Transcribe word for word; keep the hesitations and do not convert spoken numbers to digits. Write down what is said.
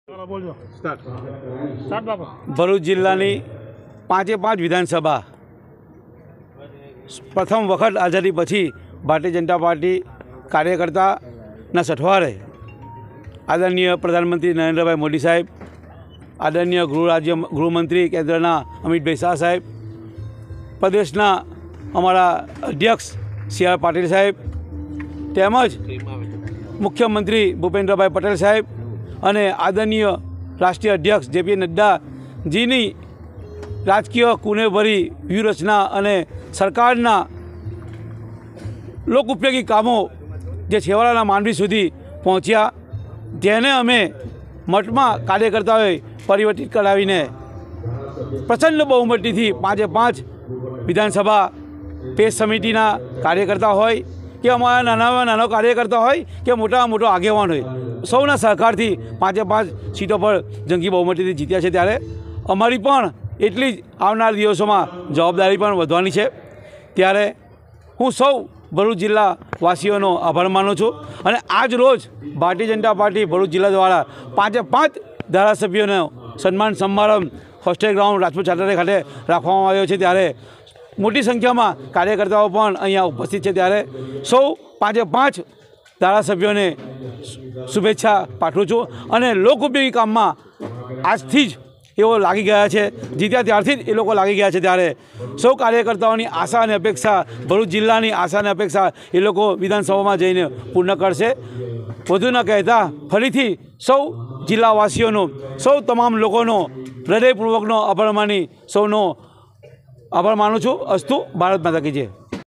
ભરૂચ જિલ્લાની પાંચે પાંચ વિધાનસભા પ્રથમ વખત આઝાદી પછી ભારતીય જનતા પાર્ટી કાર્યકર્તાના સઠવારે આદરણીય પ્રધાનમંત્રી નરેન્દ્રભાઈ મોદી સાહેબ, આદરણીય ગૃહ રાજ્ય ગૃહમંત્રી કેન્દ્રના અમિતભાઈ શાહ સાહેબ, પ્રદેશના અમારા અધ્યક્ષ સી આર પાટીલ સાહેબ તેમજ મુખ્યમંત્રી ભૂપેન્દ્રભાઈ પટેલ સાહેબ અને આદરણીય રાષ્ટ્રીય અધ્યક્ષ જે પી નડ્ડાજીની રાજકીય કુનેભરી વ્યૂહરચના અને સરકારના લોક ઉપયોગી કામો જે છેવાડાના માનવી સુધી પહોંચ્યા, જેને અમે મઠમાં કાર્યકર્તાઓએ પરિવર્તિત કરાવીને પ્રચંડ બહુમતીથી પાંચે પાંચ વિધાનસભા પેજ સમિતિના કાર્યકર્તા હોય કે અમારા નાનામાં નાનો કાર્યકર્તા હોય કે મોટામાં મોટો આગેવાન હોય, સૌના સહકારથી પાંચે પાંચ સીટો પર જંગી બહુમતીથી જીત્યા છે। ત્યારે અમારી પણ એટલી જ આવનાર દિવસોમાં જવાબદારી પણ વધવાની છે। ત્યારે હું સૌ ભરૂચ જિલ્લા વાસીઓનો આભાર માનું છું અને આજ રોજ ભારતીય જનતા પાર્ટી ભરૂચ જિલ્લા દ્વારા પાંચે પાંચ ધારાસભ્યોનો સન્માન સમારંભ હોસ્ટેલ ગ્રાઉન્ડ રાજપૂત છાત્રાલય ખાતે રાખવામાં આવ્યો છે। ત્યારે મોટી સંખ્યામાં કાર્યકર્તાઓ પણ અહીંયા ઉપસ્થિત છે। ત્યારે સૌ પાંચે પાંચ ધારાસભ્યોને શુભેચ્છા પાઠવું છું અને લોક ઉપયોગી કામમાં આજથી જ એઓ લાગી ગયા છે, જીત્યા ત્યારથી જ એ લોકો લાગી ગયા છે। ત્યારે સૌ કાર્યકર્તાઓની આશા અને અપેક્ષા, ભરૂચ જિલ્લાની આશા અને અપેક્ષા એ લોકો વિધાનસભામાં જઈને પૂર્ણ કરશે। વધુ ન કહેતા ફરીથી સૌ જિલ્લાવાસીઓનો, સૌ તમામ લોકોનો હૃદયપૂર્વકનો આભાર માની સૌનો આભાર માનું છું। અસ્તુ, ભારત માતા કી જય।